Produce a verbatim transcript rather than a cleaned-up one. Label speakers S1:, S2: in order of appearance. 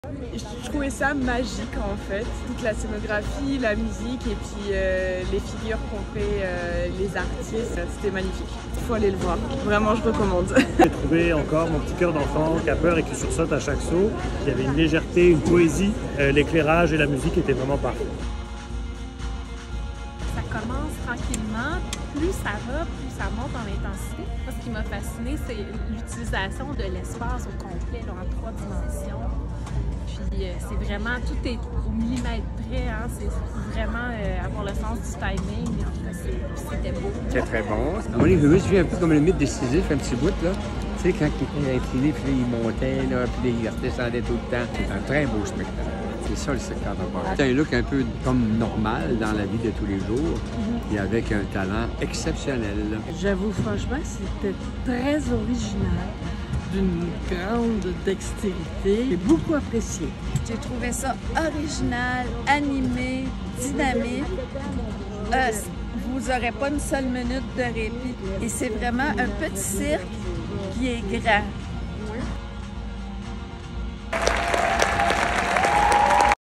S1: Je trouvais ça magique en fait, toute la scénographie, la musique et puis euh, les figures qu'ont fait euh, les artistes, c'était magnifique. Il faut aller le voir, vraiment je recommande.
S2: J'ai trouvé encore mon petit cœur d'enfant qui a peur et qui sursaute à chaque saut. Il y avait une légèreté, une poésie, euh, l'éclairage et la musique étaient vraiment parfaits.
S3: Ça commence tranquillement, plus ça va, plus ça monte en intensité. Moi, ce qui m'a fasciné, c'est l'utilisation de l'espace au complet, là, en trois dimensions. Puis euh, c'est vraiment, tout est au millimètre près, hein. C'est vraiment euh, avoir le sens du timing. En tout cas, c'était beau.
S4: C'était très bon. Moi, les Russe, je vis un peu comme le mythe de Sisyphe, un petit bout, là. Tu sais, quand quelqu'un est incliné, puis là, il montait, là, puis il redescendait tout le temps. C'est un très beau spectacle. C'est ça, le secteur d'abord. C'est un look un peu comme normal dans la vie de tous les jours, et avec un talent exceptionnel.
S5: J'avoue, franchement, c'était très original, d'une grande dextérité. J'ai beaucoup apprécié.
S6: J'ai trouvé ça original, animé, dynamique. Euh, vous n'aurez pas une seule minute de répit. Et c'est vraiment un petit cirque qui est grand.